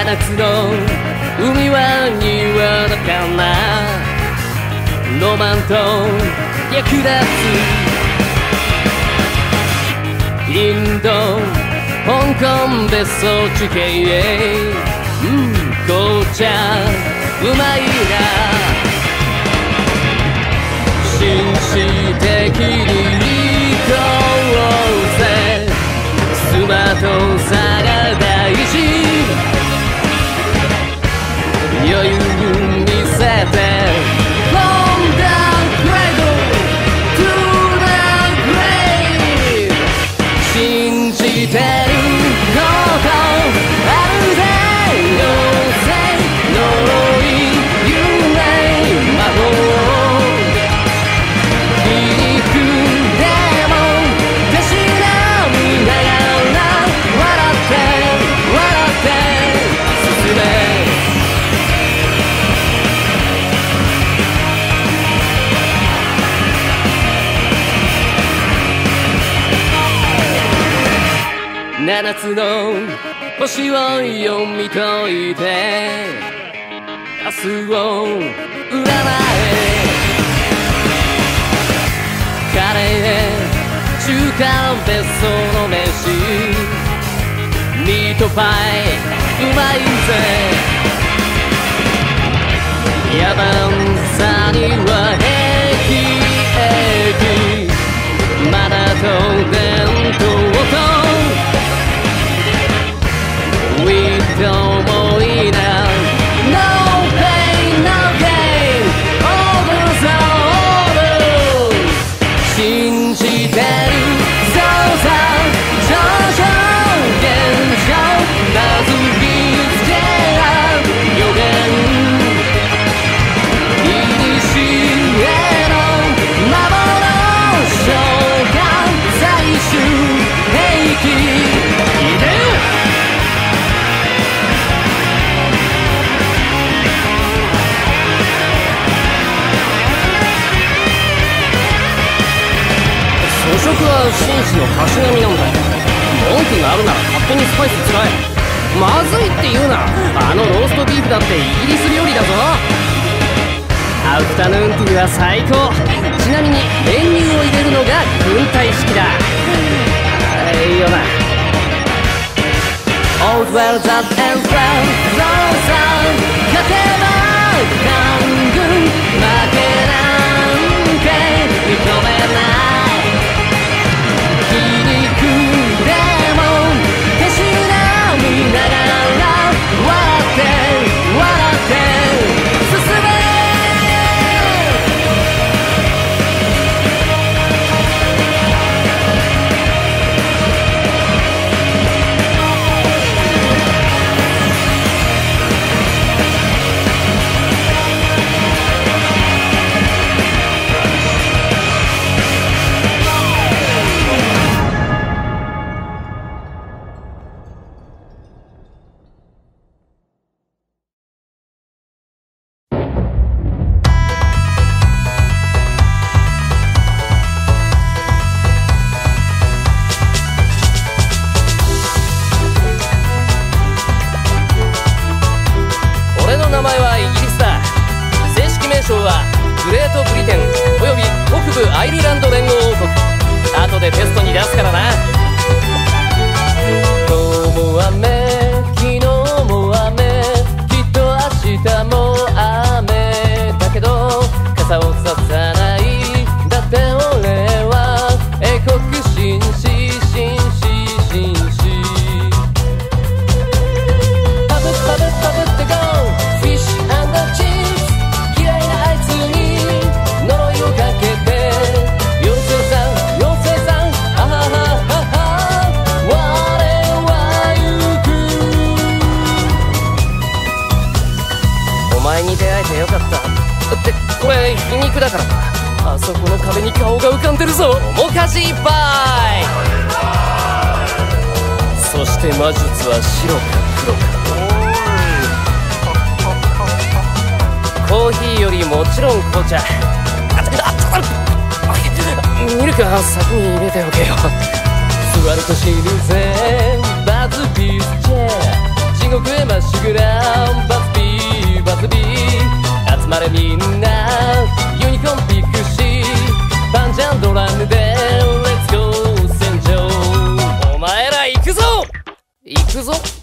夏の海は庭だからロマンと役立つインド香港別荘地形へ紅茶うまいな紳士的に行こうぜスマートさが大事余裕見せて From the cradle to the grave 信じてることあるぜ妖精呪い夢魔法皮肉でもたしなみながら笑って笑って進め7つの星を読み解いて明日を占えカレー中華別荘の飯ミートパイうまいぜ野蛮さには平気マナーと伝統とWe don't know enough No pain, no gain Orders are orders 信じてるそうさ上昇現象謎につけ合う予言いにしえの幻召喚最終兵器いでよ装飾は紳士のたしなみなんだよ文句があるなら勝手にスパイス使えまずいって言うなあのローストビーフだってイギリス料理だぞアフタヌーンティーは最高ちなみに練乳を入れるのが軍隊式だいいよな Old well that ends well そうさ勝てば官軍負けなんて認めない皮肉でもたしなみながら笑って笑って進めグレートブリテンおよび北部アイルランド連合王国後でテストに出すからな今日も雨昨日も雨きっと明日も雨だけど傘をささないだって俺は英国紳士紳士紳士パブパブパブってゴーフィッシュ&チップス嫌いなあいつに呪いをかけて妖精さん妖精さんあはははは我は行くお前に出会えてよかったってこれ皮肉だからなあそこの壁に顔が浮かんでるぞおかしいばいそして魔術は白か黒かコーヒーよりもちろん紅茶ミルクは先に入れておけよ座ると死ぬぜバズビースチェア地獄国へまっしぐらバズビーバズビー集まれみんなユニコーンピックしパンチャンドラムでレッツゴー戦場お前ら行くぞ行くぞ